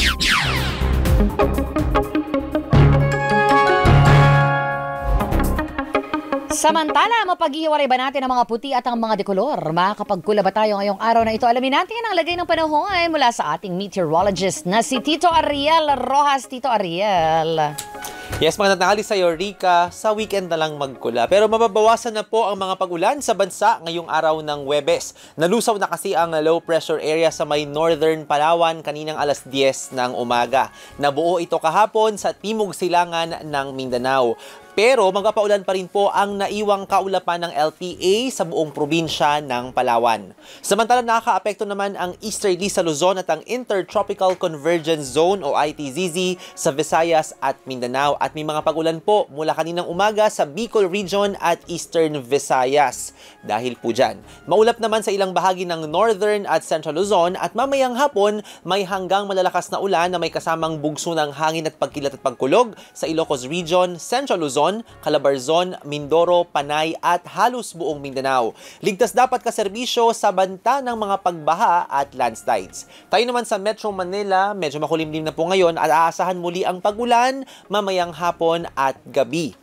Samantala, mapaghihiwalay ba natin ang mga puti at ang mga dekolor? Makakapagkula ba tayo ngayong araw na ito? Alamin natin ang lagay ng panahon mula sa ating meteorologist na si Tito Ariel Rojas. Tito Ariel. Yes, magandang tanghali sa iyo, Rica. Sa weekend na lang magkula. Pero mababawasan na po ang mga pag-ulan sa bansa ngayong araw ng Huwebes. Nalusaw na kasi ang low pressure area sa may northern Palawan kaninang alas 10 ng umaga. Nabuo ito kahapon sa timog silangan ng Mindanao. Pero magpapaulan pa rin po ang naiwang kaulapan ng LPA sa buong probinsya ng Palawan. Samantala nakakaapekto naman ang easterly sa Luzon at ang Intertropical Convergence Zone o ITZZ sa Visayas at Mindanao. At may mga pag-ulan po mula kaninang umaga sa Bicol Region at Eastern Visayas. Dahil po dyan, maulap naman sa ilang bahagi ng Northern at Central Luzon at mamayang hapon may hanggang malalakas na ulan na may kasamang bugso ng hangin at pagkilat at pagkulog sa Ilocos Region, Central Luzon, Calabarzon, Mindoro, Panay at halos buong Mindanao. Ligtas dapat kaserbisyo sa banta ng mga pagbaha at landslides. Tayo naman sa Metro Manila, medyo makulimlim na po ngayon at aasahan muli ang pag-ulan mamayang hapon at gabi.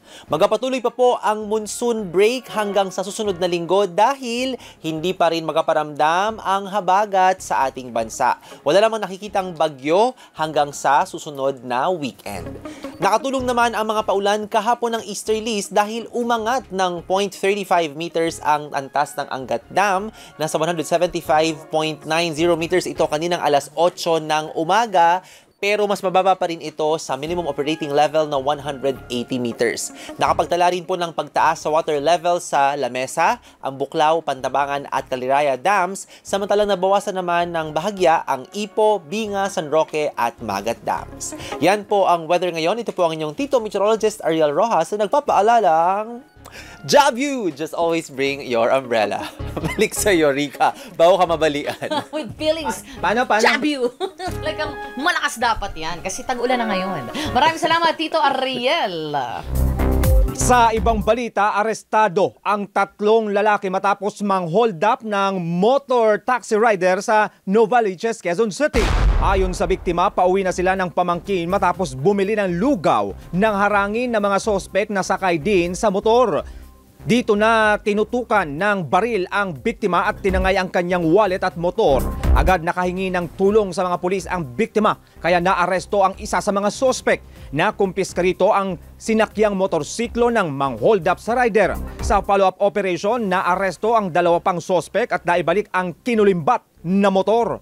Magpapatuloy pa po ang monsoon break hanggang sa susunod na linggo dahil hindi pa rin magaparamdam ang habagat sa ating bansa. Wala namang nakikitang bagyo hanggang sa susunod na weekend. Nakatulong naman ang mga paulan kahapon ng easterlies dahil umangat ng 0.35 meters ang antas ng Angat Dam. Nasa 175.90 meters ito kaninang alas 8 ng umaga. Pero mas mababa pa rin ito sa minimum operating level na 180 meters. Nakapagtala rin po ng pagtaas sa water level sa Lamesa, ang Buklaw, Pantabangan at Caliraya Dams, samantalang nabawasan naman ng bahagya ang Ipo, Binga, San Roque at Magat Dams. Yan po ang weather ngayon. Ito po ang inyong Tito Meteorologist Ariel Rojas na nagpapaalalang job you! Just always bring your umbrella. Balik sa iyo, Rica. Bago ka mabalian. With feelings. Paano? Job you! Talagang malakas dapat yan kasi tag-ulan na ngayon. Maraming salamat, Tito Ariel. Sa ibang balita, arestado ang 3 lalaki matapos mang-hold up ng motor taxi rider sa Novaliches, Quezon City. Ayon sa biktima, pauwi na sila ng pamangkin matapos bumili ng lugaw nang harangin ng mga sospek na sakay din sa motor. Dito na tinutukan ng baril ang biktima at tinangay ang kanyang wallet at motor. Agad nakahingi ng tulong sa mga pulis ang biktima kaya naaresto ang isa sa mga sospek. Nakumpiska rito ang sinakyang motorsiklo ng mang-hold up sa rider. Sa follow-up operation, naaresto ang 2 pang sospek at naibalik ang kinulimbat na motor.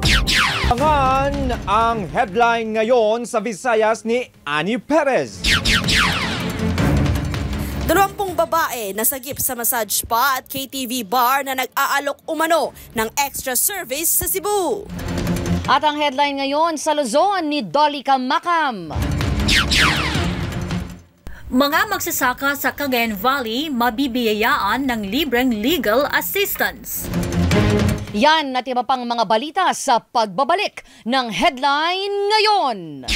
Ang headline ngayon sa Visayas ni Annie Perez. 20 babae nasagip sa massage spa at KTV bar na nag-aalok umano ng extra service sa Cebu. At ang headline ngayon sa Luzon ni Dolly Kamakam. Mga magsasaka sa Cagayan Valley mabibiyayaan ng libreng legal assistance. Yan at iba pang mga balita sa pagbabalik ng headline ngayon.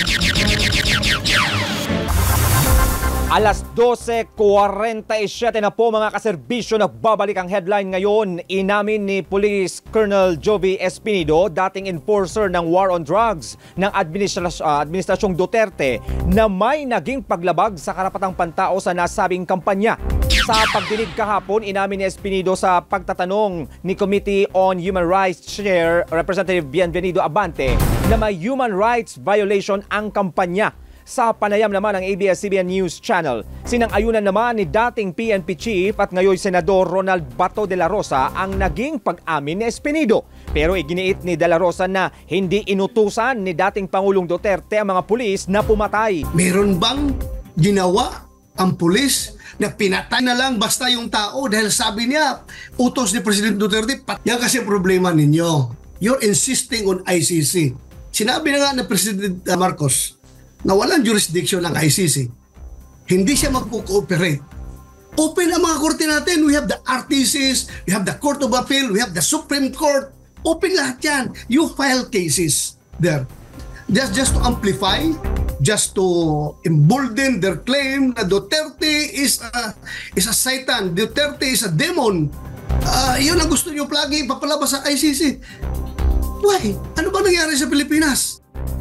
Alas 12:47 na po mga kaserbisyo, nagbabalik ang headline ngayon. Inamin ni Police Colonel Jovi Espinido, dating enforcer ng War on Drugs ng Administrasyong Duterte, na may naging paglabag sa karapatang pantao sa nasabing kampanya. Sa pagdinig kahapon, inamin ni Espinido sa pagtatanong ni Committee on Human Rights Chair Representative Bienvenido Abante na may human rights violation ang kampanya. Sa panayam naman ng ABS-CBN News Channel, sinang-ayunan naman ni dating PNP Chief at ngayon Senador Ronald Bato de la Rosa ang naging pag-amin ni Espinido. Pero iginiit ni de la Rosa na hindi inutusan ni dating Pangulong Duterte ang mga pulis na pumatay. Meron bang ginawa ang pulis na pinatay na lang basta yung tao dahil sabi niya, utos ni President Duterte? Yan kasi problema ninyo. You're insisting on ICC. Sinabi na nga ng President Marcos na walang jurisdiction ng ICC. Hindi siya magpo-cooperate. Open ang mga korte natin. We have the RTCs, we have the Court of Appeal, we have the Supreme Court. Open lahat yan. You file cases there. Just to amplify, just to embolden their claim na Duterte is a Satan, Duterte is a demon. Yun ang gusto nyo lagi papalabas sa ICC. Why? Ano ba nangyari sa Pilipinas?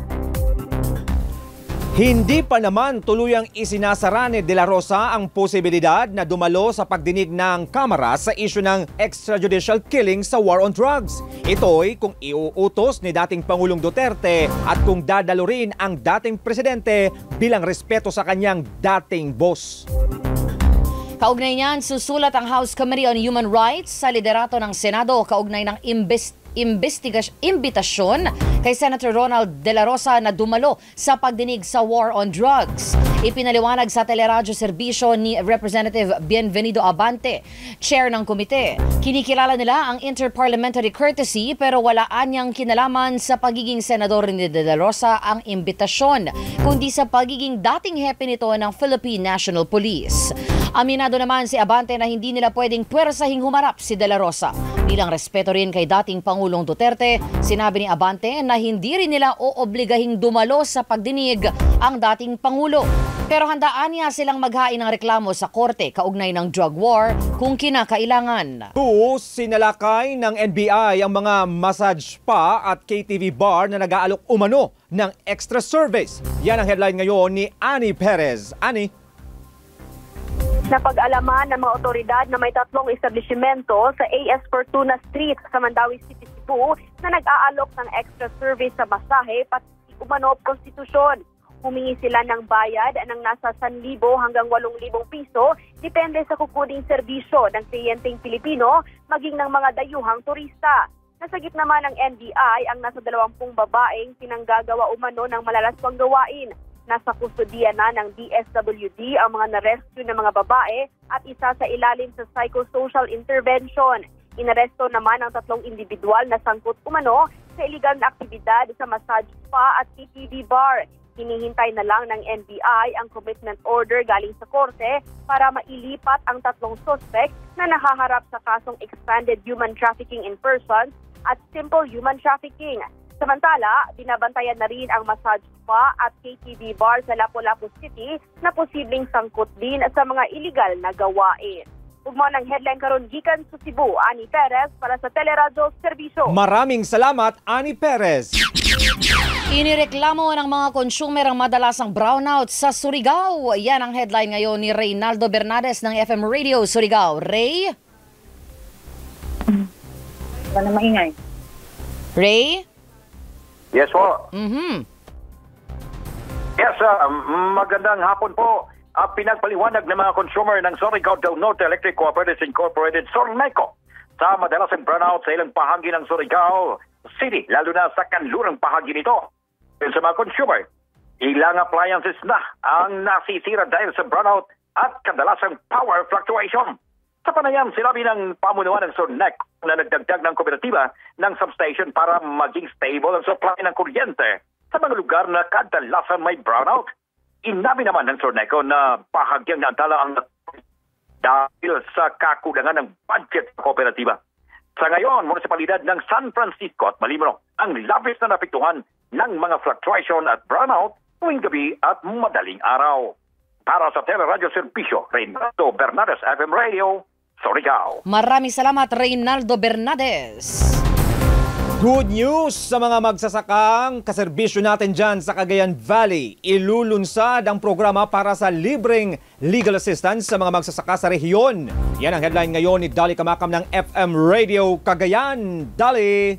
Hindi pa naman tuluyang isinasara ni De La Rosa ang posibilidad na dumalo sa pagdinig ng Kamara sa isyu ng extrajudicial killing sa war on drugs. Ito'y kung iuutos ni dating Pangulong Duterte at kung dadalo rin ang dating presidente bilang respeto sa kanyang dating boss. Kaugnay niyan, susulat ang House Committee on Human Rights sa liderato ng Senado kaugnay ng imbitasyon kay Senator Ronald De La Rosa na dumalo sa pagdinig sa war on drugs. Ipinaliwanag sa teleradyo serbisyo ni Representative Bienvenido Abante, chair ng komite. Kinikilala nila ang interparliamentary courtesy pero walaan niyang kinalaman sa pagiging senador ni De La Rosa ang imbitasyon, kundi sa pagiging dating hepe nito ng Philippine National Police. Aminado naman si Abante na hindi nila pwedeng puwersahing humarap si De La Rosa. Bilang respeto rin kay dating Pangulong Duterte, sinabi ni Abante na hindi rin nila oobligahing dumalo sa pagdinig ang dating Pangulo. Pero handaan niya silang maghain ng reklamo sa korte kaugnay ng drug war kung kinakailangan. Sinalakay ng NBI ang mga massage spa at KTV bar na nag-aalok umano ng extra service. Yan ang headline ngayon ni Annie Perez. Annie? Napag-alaman ng mga otoridad na may 3 establishmento sa AS Fortuna Street sa Mandawi City, Cebu na nag-aalok ng extra service sa masahe pati umano prostitusyon. Humingi sila ng bayad ng nasa 1,000 hanggang 8,000 piso depende sa kukuning serbisyo ng kliyenteng Pilipino maging ng mga dayuhang turista. Nasagip naman ng NBI ang nasa 20 babaeng pinanggagawa umano ng malalaswang gawain. Nasa kustodiya na ng DSWD ang mga na-rescue ng mga babae at isa sa ilalim sa psychosocial intervention. Inaresto naman ang 3 individual na sangkot umano sa iligal na aktibidad sa massage spa at KTV bar. Hinihintay na lang ng NBI ang commitment order galing sa korte para mailipat ang 3 suspect na nahaharap sa kasong expanded human trafficking in persons at simple human trafficking. Samantala, binabantayan na rin ang massage spa at KTV bar sa Lapu-Lapu City na posibleng sangkot din sa mga iligal na gawain. Ugma ng headline karon gikan sa Cebu, Ani Perez para sa Teleradyo Serbisyo. Maraming salamat, Ani Perez. Inireklamo ng mga consumer ang madalasang brownout sa Surigao. Yan ang headline ngayon ni Reynaldo Bernades ng FM Radio Surigao. Ray? Wala na maingay. Ray? Yes po. Yes, magandang hapon po. Pinagpaliwanag ng mga consumer ng Surigao del Norte Electric Cooperatives Incorporated, Sorneco, sa madalasang brownout sa ilang bahagi ng Surigao City, lalo na sa kanlurang bahagi nito. Sa mga consumer, ilang appliances na ang nasisira dahil sa brownout at kadalasang power fluctuation. Sa panayam, sinabi ng pamunuan ng Sorneco na nagdagdag ng kooperatiba ng substation para maging stable ang supply ng kuryente sa mga lugar na kadalasan may brownout. Inabi naman ng Sorneco na bahagyang naantala ang dahil sa kakulangan ng budget sa kooperatiba. Sa ngayon, munisipalidad ng San Francisco at Malimro ang labis na napiktuhan ng mga fluctuation at brownout tuwing gabi at madaling araw. Para sa Teleradyo Serbisyo, Reynaldo Bernades, FM Radio, Surigao. Maraming salamat, Reynaldo Bernades. Good news sa mga magsasakang kaserbisyo natin dyan sa Cagayan Valley. Ilulunsad ang programa para sa libreng legal assistance sa mga magsasaka sa rehiyon. Yan ang headline ngayon ni Dali Kamakam ng FM Radio Cagayan. Dali!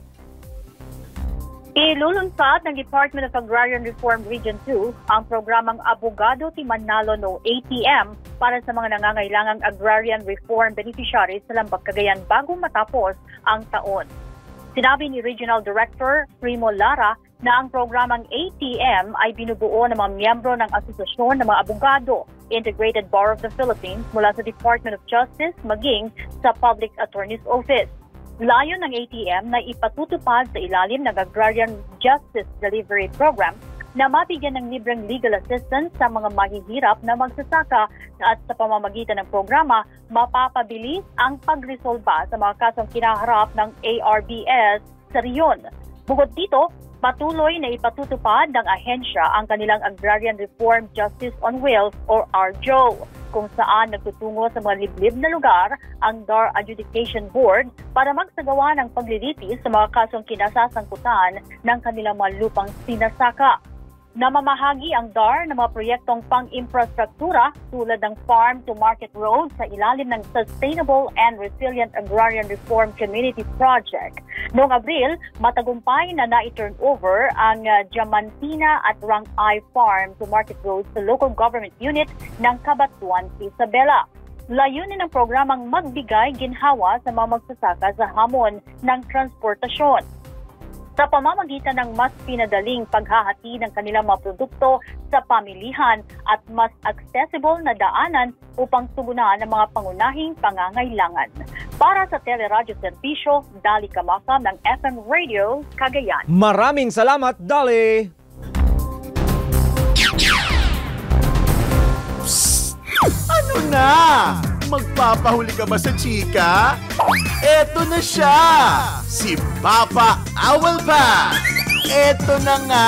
Ilulunsad ng Department of Agrarian Reform Region 2 ang programang Abogado Ti Manalo No ATM para sa mga nangangailangang agrarian reform beneficiaries sa Lambag, Cagayan bago matapos ang taon. Sinabi ni Regional Director Primo Lara na ang programang ATM ay binubuo ng mga miyembro ng Asosasyon ng mga Abogado, Integrated Bar of the Philippines mula sa Department of Justice maging sa Public Attorney's Office. Layon ng ATM na ipatutupad sa ilalim ng Agrarian Justice Delivery Program na mabigyan ng libreng legal assistance sa mga mahihirap na magsasaka at sa pamamagitan ng programa, mapapabilis ang pagresolba sa mga kasong kinaharap ng ARBS sa riyon. Bukod dito, patuloy na ipatutupad ng ahensya ang kanilang Agrarian Reform Justice on Wheels or RJO, kung saan nagtutungo sa mga liblib na lugar ang DAR Adjudication Board para magsagawa ng paglilitis sa mga kasong kinasasangkutan ng kanilang mga lupang sinasaka. Namamahagi ang DAR ng mga proyektong pang-infrastruktura tulad ng farm-to-market roads sa ilalim ng Sustainable and Resilient Agrarian Reform Community Project. Noong Abril, matagumpay na na-turn over ang Diamantina at Rang-Ay farm-to-market roads sa local government unit ng Cabatuan, Isabela. Layunin ng programang magbigay ginhawa sa mga magsasaka sa hamon ng transportasyon sa pamamagitan ng mas pinadaling paghahati ng kanilang mga produkto sa pamilihan at mas accessible na daanan upang tugunan ang mga pangunahing pangangailangan. Para sa Teleradyo Serbisyo, Dali Kamakam ng FM Radio, Cagayan. Maraming salamat, Dali! Ano na? Magpapahuli ka ba sa chika? Eto na siya! Si Papa Owl Pass! Eto na nga!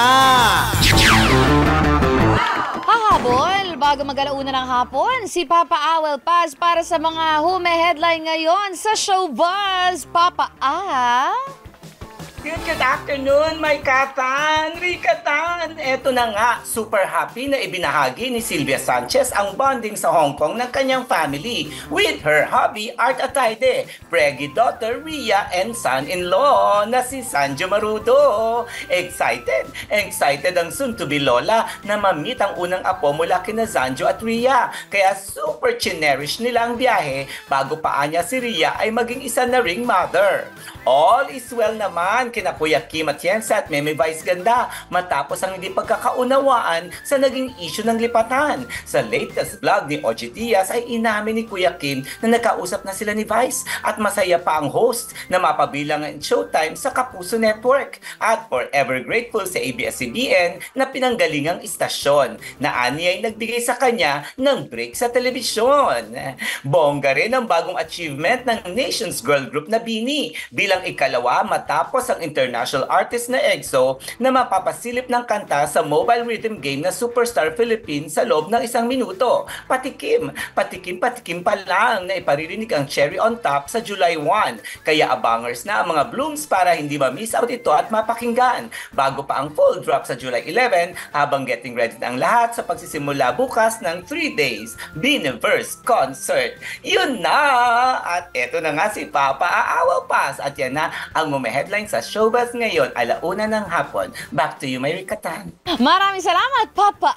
Hahabol, bago mag-alauna ng hapon, si Papa Owl Pass para sa mga hume-headline ngayon sa Showbuzz. Papa Good afternoon, my katan! Rikatan! Eto na nga, super happy na ibinahagi ni Sylvia Sanchez ang bonding sa Hong Kong ng kanyang family with her hubby Art Ataide, preggy daughter Rhea and son-in-law na si Sanjo Marudo. Excited ang soon-to-be lola na ma-meet ang unang apo mula kina Sanjo at Rhea. Kaya super chinerish nila ang biyahe bago pa anya si Rhea ay maging isa na ring mother. All is well naman kina Kuya Kim Atienza at Meme Vice Ganda matapos ang hindi pagkakaunawaan sa naging issue ng lipatan. Sa latest vlog ni OG Diaz ay inamin ni Kuya Kim na nakausap na sila ni Vice at masaya pa ang host na mapabilang ang showtime sa Kapuso Network at forever grateful sa ABS-CBN na pinanggalingang istasyon na ani ay nagbigay sa kanya ng break sa telebisyon. Bongga rin ang bagong achievement ng Nations Girl Group na Bini bilang ikalawa matapos ang international artist na EXO na mapapasilip ng kanta sa mobile rhythm game na Superstar Philippines sa loob ng 1 minuto. Patikim pa lang na iparirinig ang cherry on top sa July 1. Kaya abangers na ang mga blooms para hindi ma-miss out ito at mapakinggan. Bago pa ang full drop sa July 11 habang getting ready na ang lahat sa pagsisimula bukas ng 3 days Biniverse Concert. Yun na! At eto na nga si Papa Aawaw Pass at yan na ang headline sa showbiz ngayon, 1:00 ng hapon. Back to you, Mary Katan. Maraming salamat, Papa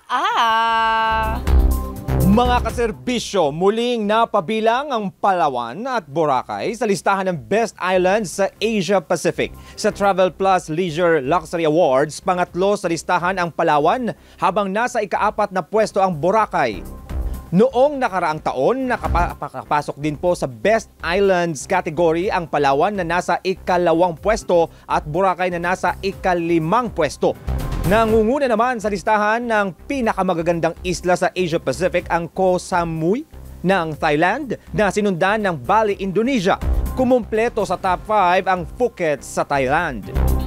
Mga kaserbisyo, muling napabilang ang Palawan at Boracay sa listahan ng Best Islands sa Asia Pacific. Sa Travel Plus Leisure Luxury Awards, pangatlo sa listahan ang Palawan habang nasa ika-4 na pwesto ang Boracay. Noong nakaraang taon, nakapasok din po sa Best Islands category ang Palawan na nasa ika-2 pwesto at Boracay na nasa ika-5 pwesto. Nangunguna naman sa listahan ng pinakamagagandang isla sa Asia Pacific ang Koh Samui ng Thailand na sinundan ng Bali, Indonesia. Kumumpleto sa top 5 ang Phuket sa Thailand.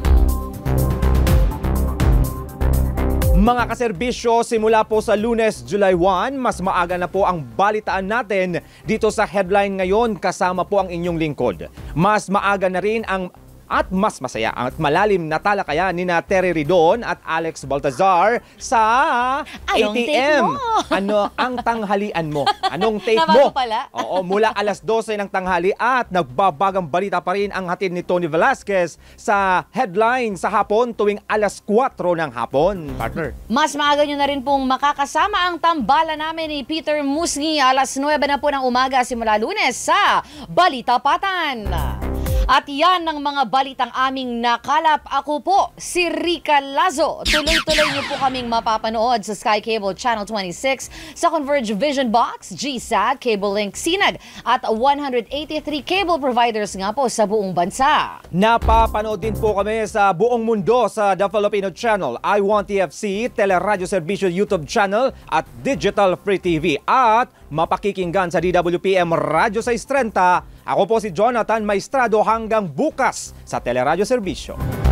Mga kaserbisyo, simula po sa Lunes, July 1, mas maaga na po ang balitaan natin dito sa Headline ngayon kasama po ang inyong lingkod. Mas maaga na rin at mas masaya at malalim na talakayan ni Terry Ridon at Alex Baltazar sa ATM. Ano ang tanghalian mo? Anong take mo? Pala? Oo, mula alas 12 ng tanghali at nagbabagang balita pa rin ang hatid ni Tony Velasquez sa Headline sa hapon tuwing alas 4 ng hapon. Partner. Mas maaga nyo na rin pong makakasama ang tambala namin ni Peter Musngi alas 9 na po ng umaga simula Lunes sa Balita Patan. At yan ang mga balitang aming nakalap. Ako po, si Rica Lazo. Tuloy-tuloy niyo po kaming mapapanood sa Sky Cable Channel 26, sa Converge Vision Box, GSAT, Cable Link Sinag, at 183 cable providers nga po sa buong bansa. Napapanood din po kami sa buong mundo sa The Filipino Channel, I1TFC, Teleradyo Servicio YouTube Channel at Digital Free TV. At mapakikinggan sa DWPM Radyo 630. Ako po si Jonathan Maestrado hanggang bukas sa Teleradyo Servicio.